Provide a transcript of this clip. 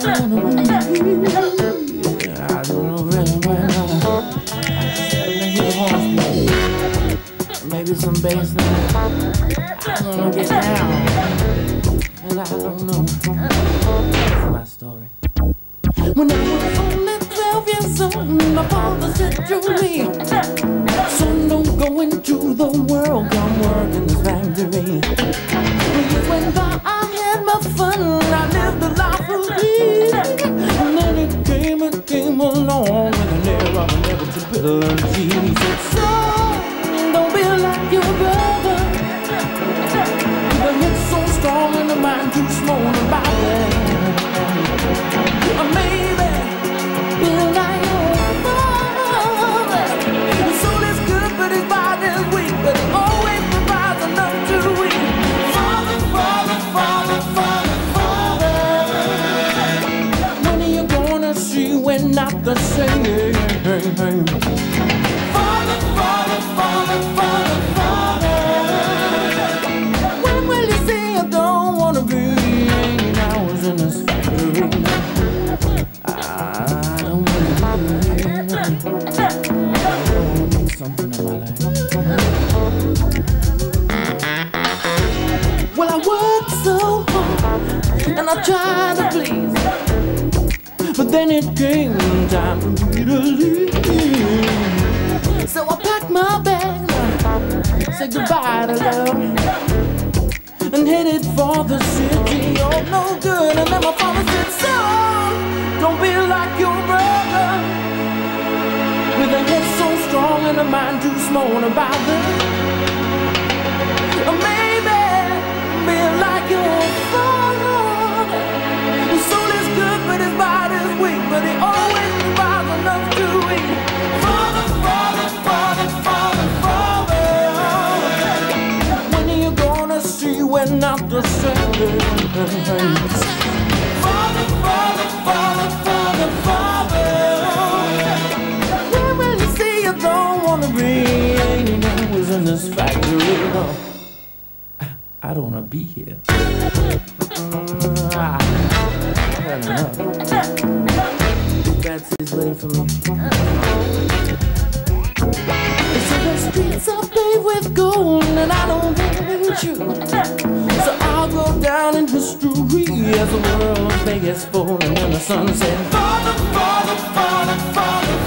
I don't know really well. I hear the horns, maybe some bass line. I'm gonna get down, and I don't know. That's my story. When I was only 12 years old, my father said to me, son, don't go into the world, come work in this factory. Years went by, I had my fun, I lived a life of ease. And then it came along with an air of inevitability. He said, son, don't be like your brother. The head's so strong and the mind too small about that. Maybe be like your father. His soul is good, but his body is weak, but he always provides enough to eat. Father, Father, Father, Father, Father. When are you gonna see we're not the same? Father, Father, Father, Father, Father. When will you see I don't wanna be 18 hours in this factory? I don't wanna be something in my life. Well, I worked so hard and I tried to please, but then it came time for me to leave. So I packed my bag, said goodbye to love, and headed for the city. Oh, no good. And then my father said, son, don't be like your brother, with a head so strong and a mind too small about that. Or maybe be like your father. His soul is good, but his body is weak, but he always provides enough to eat. Father, Father, Father, Father, Father. When are you gonna see we're not the same? Father, Father, Father, Father, Father. When will you see I don't wanna be 18 hours in this factory? No, I don't wanna be here. I had enough. Betsy's waiting for me. So the streets are paved with gold, and I don't want you. So I'll go down in history as the world's biggest fool. And when the sun said, Father, Father, Father, Father,